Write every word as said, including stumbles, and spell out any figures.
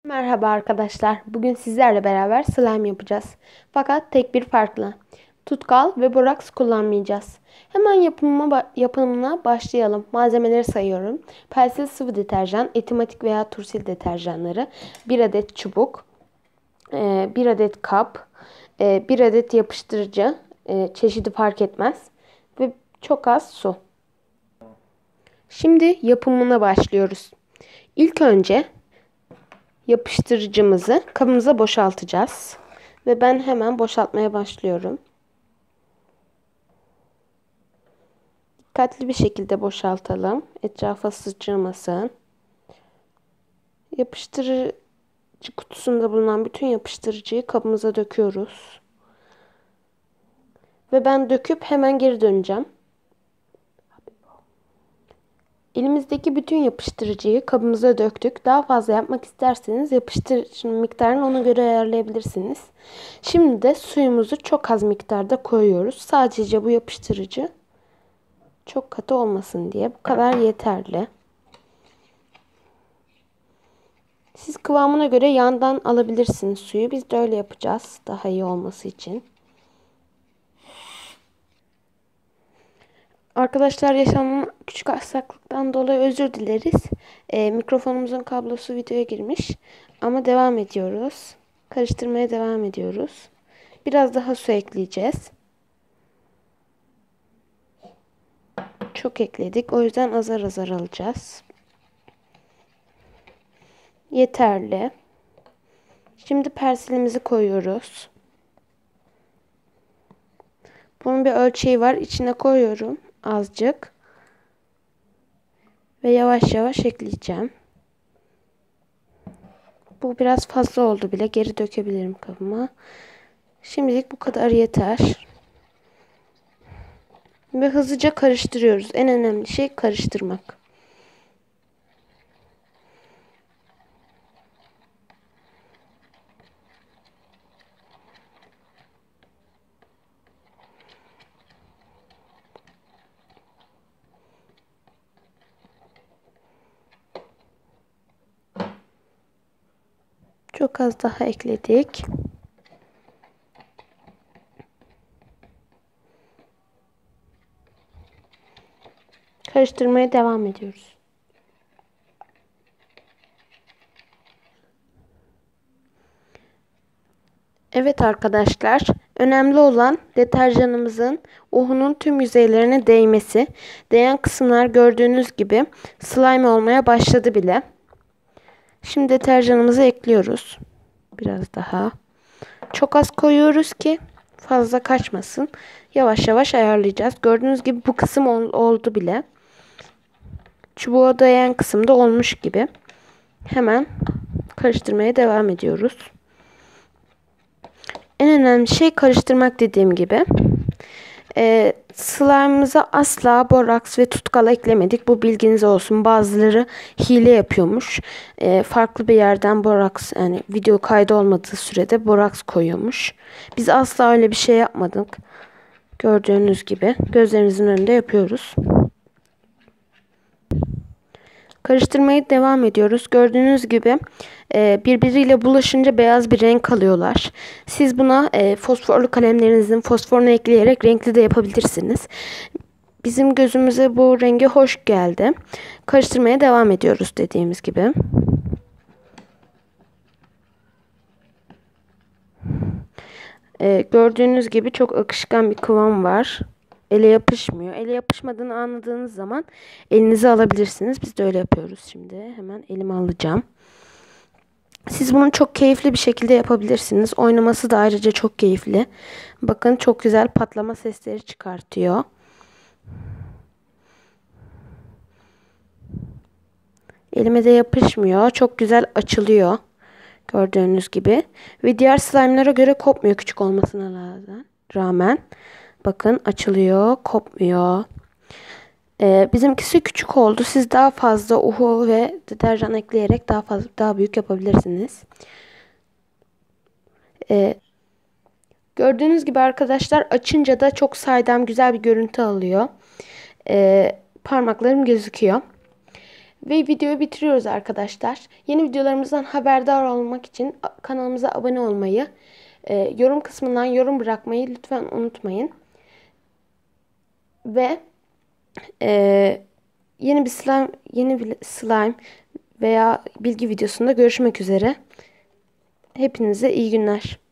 Merhaba arkadaşlar. Bugün sizlerle beraber slime yapacağız. Fakat tek bir farkla. Tutkal ve boraks kullanmayacağız. Hemen yapımına, yapımına başlayalım. Malzemeleri sayıyorum. Pelsil sıvı deterjan, etimatik veya turşil deterjanları, bir adet çubuk, bir adet kap, bir adet yapıştırıcı, çeşidi fark etmez ve çok az su. Şimdi yapımına başlıyoruz. İlk önce yapıştırıcımızı kabımıza boşaltacağız. Ve ben hemen boşaltmaya başlıyorum. Dikkatli bir şekilde boşaltalım. Etrafa sıçramasın. Yapıştırıcı kutusunda bulunan bütün yapıştırıcıyı kabımıza döküyoruz. Ve ben döküp hemen geri döneceğim. Elimizdeki bütün yapıştırıcıyı kabımıza döktük. Daha fazla yapmak isterseniz yapıştırıcının miktarını ona göre ayarlayabilirsiniz. Şimdi de suyumuzu çok az miktarda koyuyoruz. Sadece bu yapıştırıcı çok katı olmasın diye. Bu kadar yeterli. Siz kıvamına göre yandan alabilirsiniz suyu. Biz de öyle yapacağız. Daha iyi olması için. Arkadaşlar, yaşanan küçük aksaklıktan dolayı özür dileriz. E, mikrofonumuzun kablosu videoya girmiş. Ama devam ediyoruz. Karıştırmaya devam ediyoruz. Biraz daha su ekleyeceğiz. Çok ekledik. O yüzden azar azar alacağız. Yeterli. Şimdi persilimizi koyuyoruz. Bunun bir ölçeği var. İçine koyuyorum azıcık. Ve yavaş yavaş ekleyeceğim. Bu biraz fazla oldu bile. Geri dökebilirim kabıma. Şimdilik bu kadar yeter. Ve hızlıca karıştırıyoruz. En önemli şey karıştırmak. Çok az daha ekledik. Karıştırmaya devam ediyoruz. Evet arkadaşlar, önemli olan deterjanımızın uhunun tüm yüzeylerine değmesi. Değen kısımlar gördüğünüz gibi slime olmaya başladı bile. Şimdi deterjanımızı ekliyoruz. Biraz daha. Çok az koyuyoruz ki fazla kaçmasın. Yavaş yavaş ayarlayacağız. Gördüğünüz gibi bu kısım ol, oldu bile. Çubuğa dayayan kısımda olmuş gibi. Hemen karıştırmaya devam ediyoruz. En önemli şey karıştırmak dediğim gibi. E, slime'ımıza asla boraks ve tutkal eklemedik. Bu bilginiz olsun. Bazıları hile yapıyormuş. E, farklı bir yerden boraks, yani video kaydı olmadığı sürede boraks koyuyormuş. Biz asla öyle bir şey yapmadık. Gördüğünüz gibi gözlerinizin önünde yapıyoruz. Karıştırmaya devam ediyoruz. Gördüğünüz gibi e, birbiriyle bulaşınca beyaz bir renk alıyorlar. Siz buna e, fosforlu kalemlerinizin fosforunu ekleyerek renkli de yapabilirsiniz. Bizim gözümüze bu rengi hoş geldi. Karıştırmaya devam ediyoruz dediğimiz gibi. E, gördüğünüz gibi çok akışkan bir kıvam var. Ele yapışmıyor. Ele yapışmadığını anladığınız zaman elinize alabilirsiniz. Biz de öyle yapıyoruz şimdi. Hemen elime alacağım. Siz bunu çok keyifli bir şekilde yapabilirsiniz. Oynaması da ayrıca çok keyifli. Bakın, çok güzel patlama sesleri çıkartıyor. Elime de yapışmıyor. Çok güzel açılıyor. Gördüğünüz gibi. Ve diğer slime'lara göre kopmuyor küçük olmasına rağmen. Bakın, açılıyor, kopmuyor. Ee, bizimkisi küçük oldu. Siz daha fazla uhu ve deterjan ekleyerek daha fazla daha büyük yapabilirsiniz. Ee, gördüğünüz gibi arkadaşlar, açınca da çok saydam güzel bir görüntü alıyor. Ee, parmaklarım gözüküyor. Ve videoyu bitiriyoruz arkadaşlar. Yeni videolarımızdan haberdar olmak için kanalımıza abone olmayı, e, yorum kısmından yorum bırakmayı lütfen unutmayın. Ve e, yeni bir slime, yeni bir slime veya bilgi videosunda görüşmek üzere. Hepinize iyi günler.